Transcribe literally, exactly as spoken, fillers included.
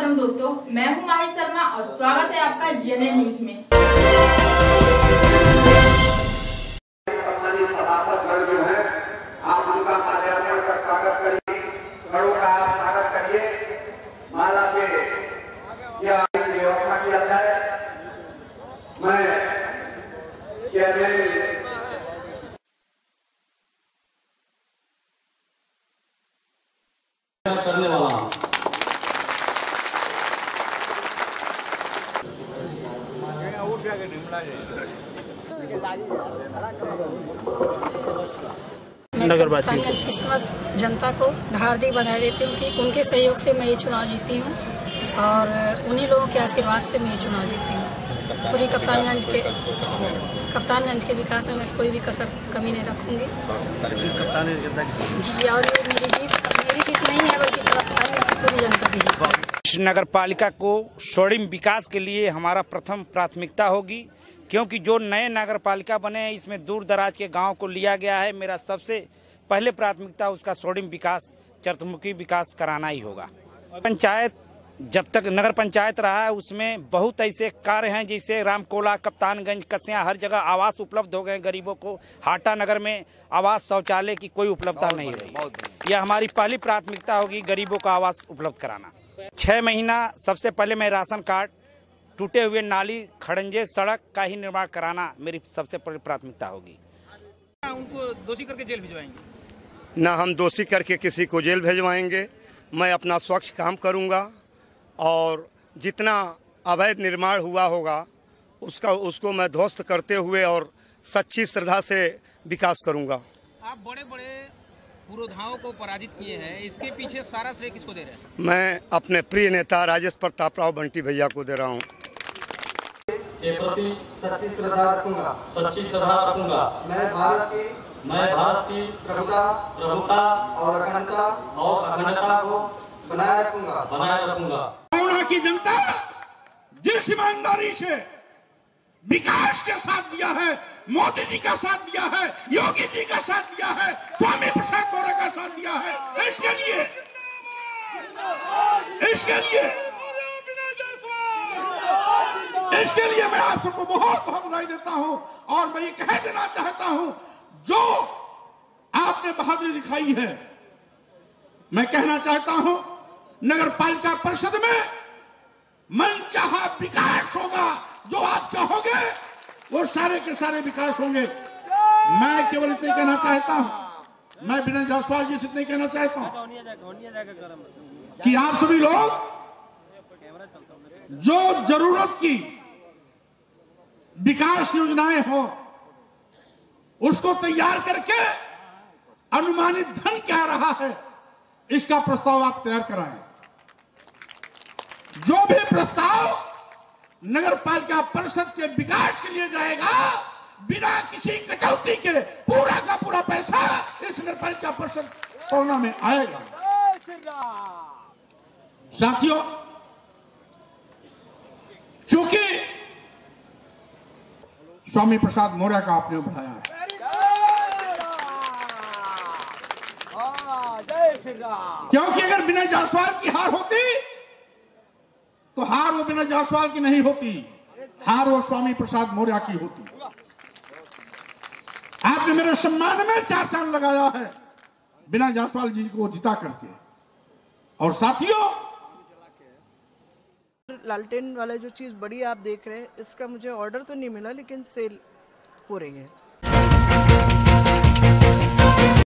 नमस्कार दोस्तों, मैं हूं माही शर्मा और स्वागत है आपका जीएनए न्यूज में। आप उनका माल्यार्पण का स्वागत करिए, घरों का आप स्वागत करिए, माला से यह व्यवस्था किया जाए। मैं चेयरमैन करने वाला हूँ। नगरवासी की समस्त जनता को हार्दिक बधाई देती हूँ कि उनके सहयोग से मैं ये चुनाव जीती हूँ और उन्हीं लोगों के आशीर्वाद से मैं ये चुनाव जीती हूँ। पूरी कप्तानगंज के कप्तानगंज के विकास में मैं कोई भी कसर कमी नहीं रखूँगी जी। और ये मेरी जीत मेरी जीत नहीं है बल्कि कप्तानगंज की पूरी जनता की जीत। नगर पालिका को स्वर्णिम विकास के लिए हमारा प्रथम प्राथमिकता होगी, क्योंकि जो नए नगर पालिका बने हैं इसमें दूर दराज के गांव को लिया गया है। मेरा सबसे पहले प्राथमिकता उसका स्वर्णिम विकास, चतुर्मुखी विकास कराना ही होगा। पंचायत जब तक नगर पंचायत रहा है उसमें बहुत ऐसे कार्य हैं, जैसे रामकोला, कप्तानगंज, कसिया, हर जगह आवास उपलब्ध हो गए गरीबों को। हाटा नगर में आवास शौचालय की कोई उपलब्धता नहीं रही। यह हमारी पहली प्राथमिकता होगी, गरीबों को आवास उपलब्ध कराना। छह महीना सबसे पहले मैं राशन कार्ड, टूटे हुए नाली, खड़ंजे, सड़क का ही निर्माण कराना मेरी सबसे बड़ी प्राथमिकता होगी। उनको दोषी करके जेल भिजवाएंगे? ना हम दोषी करके किसी को जेल भिजवाएंगे। मैं अपना स्वच्छ काम करूंगा और जितना अवैध निर्माण हुआ होगा उसका उसको मैं ध्वस्त करते हुए और सच्ची श्रद्धा से विकास करूंगा। आप बड़े बड़े पुरोधाओं को पराजित किए हैं, इसके पीछे सारा श्रेय किसको दे रहे हैं? मैं अपने प्रिय नेता राजेश प्रताप राव बंटी भैया को दे रहा हूँ। के प्रति सच्ची श्रद्धा रखूंगा सच्ची श्रद्धा रखूंगा। मैं भारत की मैं भारत की प्रभुता प्रभुता और अखंडता और अखंडता को बनाए रखूंगा बनाए रखूंगा। यहाँ की जनता जिस ईमानदारी से विकास के साथ दिया है, मोदी जी का साथ दिया है, योगी जी का साथ दिया है, स्वामी प्रसाद मौर्य का साथ दिया है, इसके लिए इसके लिए इसके लिए मैं आप सबको बहुत बहुत बधाई देता हूं। और मैं ये कह देना चाहता हूं, जो आपने बहादुरी दिखाई है, मैं कहना चाहता हूं नगर पालिका परिषद में मन चाहा विकास होगा। जो आप चाहोगे वो सारे के सारे विकास होंगे। मैं केवल इतने कहना चाहता हूं, मैं विनय जायसवाल जी से इतने कहना चाहता हूं कि आप सभी लोग जो जरूरत की विकास योजनाएं हो उसको तैयार करके अनुमानित धन क्या रहा है इसका प्रस्ताव आप तैयार कराएं। जो भी प्रस्ताव नगर पालिका परिषद के विकास के लिए जाएगा, बिना किसी कटौती के पूरा का पूरा पैसा इस नगर पालिका परिषद कोना में आएगा। साथियों, चूंकि स्वामी प्रसाद मौर्य का आपने उठाया है, क्योंकि अगर विनय जायसवाल की हार होती तो हार वो विनय जायसवाल की नहीं होती, हार वो स्वामी प्रसाद मौर्य की होती। आपने मेरे सम्मान में चार चांद लगाया है विनय जायसवाल जी को जिता करके। और साथियों, लालटेन वाला जो चीज बड़ी आप देख रहे हैं, इसका मुझे ऑर्डर तो नहीं मिला लेकिन सेल हो रही है।